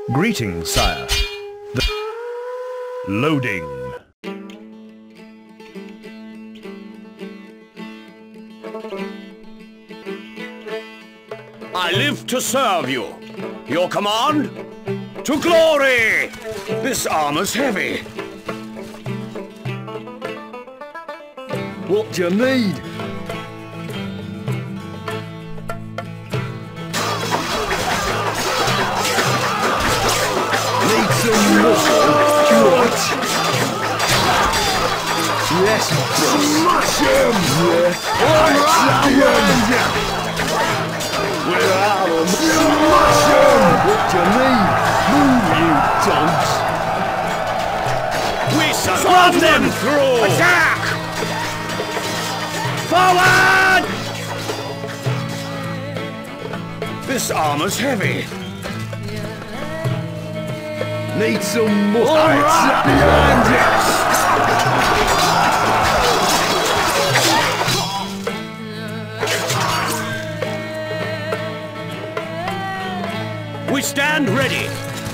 Greetings, sire. Loading. I live to serve you. Your command? To glory! This armor's heavy. What do you need? Need some muscle? What? Yes, smash him! Yeah. We're out of Smash him! What do you need? Move, you donks! We scrub them through! Attack! Forward! This armor's heavy. Need some muscle? All right. Behind you! We stand ready.